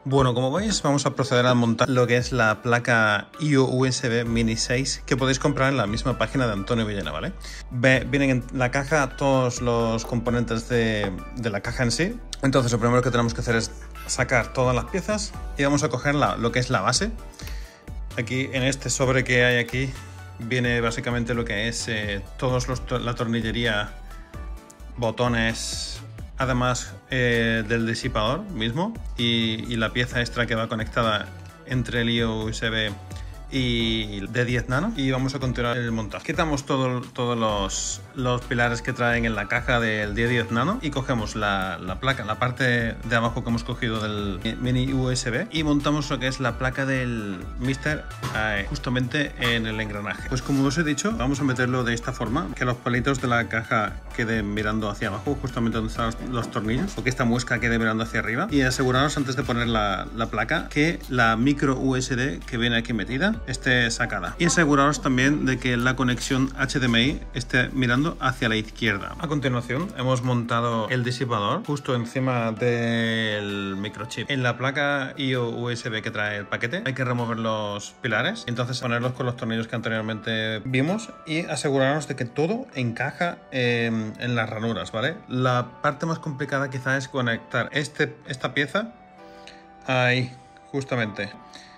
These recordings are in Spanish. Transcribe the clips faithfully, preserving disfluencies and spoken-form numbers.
Bueno, como veis, vamos a proceder a montar lo que es la placa I O U S B Mini seis que podéis comprar en la misma página de Antonio Villena, ¿vale? Ve, vienen en la caja todos los componentes de, de la caja en sí. Entonces lo primero que tenemos que hacer es sacar todas las piezas y vamos a coger la, lo que es la base. Aquí en este sobre que hay aquí viene básicamente lo que es eh, todos los, la tornillería, botones, además eh, del disipador mismo y, y la pieza extra que va conectada entre el I O U S B y de diez nano, y vamos a continuar el montaje. Quitamos todo, todos los, los pilares que traen en la caja del de diez nano y cogemos la, la placa, la parte de abajo que hemos cogido del mini U S B, y montamos lo que es la placa del Mister eh, justamente en el engranaje. Pues como os he dicho, vamos a meterlo de esta forma, que los palitos de la caja queden mirando hacia abajo, justamente donde están los, los tornillos, o que esta muesca quede mirando hacia arriba, y aseguraros antes de poner la, la placa que la micro U S B que viene aquí metida esté sacada, y aseguraros también de que la conexión H D M I esté mirando hacia la izquierda. A continuación hemos montado el disipador justo encima del microchip. En la placa I O U S B que trae el paquete hay que remover los pilares, entonces ponerlos con los tornillos que anteriormente vimos y asegurarnos de que todo encaja en, en las ranuras, ¿vale? La parte más complicada quizá es conectar este, esta pieza ahí, justamente,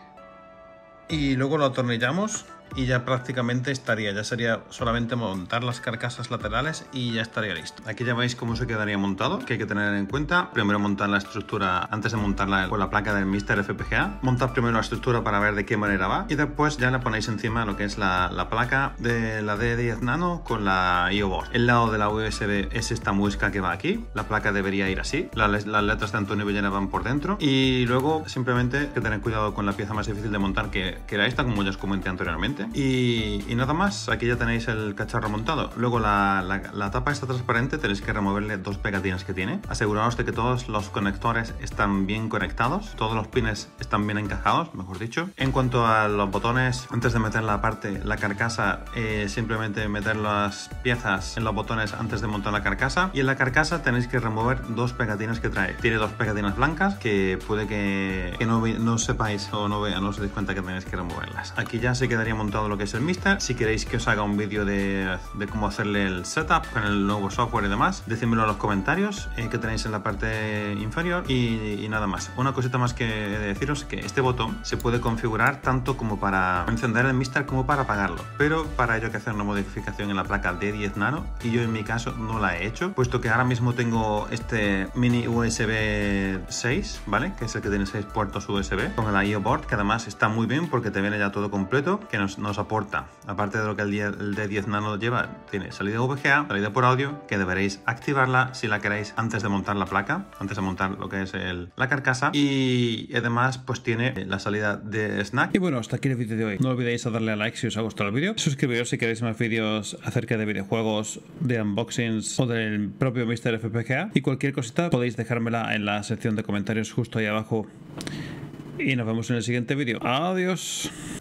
y luego lo atornillamos y ya prácticamente estaría, ya sería solamente montar las carcasas laterales y ya estaría listo. Aquí ya veis cómo se quedaría montado, que hay que tener en cuenta. Primero montar la estructura antes de montarla con la placa del Mister F P G A. Montar primero la estructura para ver de qué manera va y después ya le ponéis encima lo que es la, la placa de la de diez nano con la I O board. El lado de la U S B es esta muesca que va aquí. La placa debería ir así. Las, las letras de Antonio Villena van por dentro, y luego simplemente hay que tener cuidado con la pieza más difícil de montar, que, que era esta, como ya os comenté anteriormente. Y, y nada más, aquí ya tenéis el cacharro montado. Luego la, la, la tapa está transparente, tenéis que removerle dos pegatinas que tiene. Aseguraos de que todos los conectores están bien conectados, todos los pines están bien encajados, mejor dicho. En cuanto a los botones, antes de meter la parte, la carcasa, eh, simplemente meter las piezas en los botones antes de montar la carcasa. Y en la carcasa tenéis que remover dos pegatinas que trae. Tiene dos pegatinas blancas que puede que, que no, no sepáis o no, vean, no os deis cuenta que tenéis que removerlas. Aquí ya se quedaría montado lo que es el Mister. Si queréis que os haga un vídeo de, de cómo hacerle el setup con el nuevo software y demás, decídmelo en los comentarios, eh, que tenéis en la parte inferior, y, y nada más. Una cosita más que he de deciros, que este botón se puede configurar tanto como para encender el Mister como para apagarlo, pero para ello hay que hacer una modificación en la placa de diez nano, y yo en mi caso no la he hecho, puesto que ahora mismo tengo este mini U S B seis, ¿vale? Que es el que tiene seis puertos U S B con el I O board, que además está muy bien porque te viene ya todo completo, que nos, nos aporta, aparte de lo que el, el de diez nano lleva, tiene salida V G A, salida por audio, que deberéis activarla si la queréis antes de montar la placa, antes de montar lo que es el, la carcasa, y además pues tiene la salida de snack. Y bueno, hasta aquí el vídeo de hoy. No olvidéis a darle a like si os ha gustado el vídeo, suscribiros si queréis más vídeos acerca de videojuegos, de unboxings o del propio Mister F P G A, y cualquier cosita podéis dejármela en la sección de comentarios justo ahí abajo, y nos vemos en el siguiente vídeo. Adiós.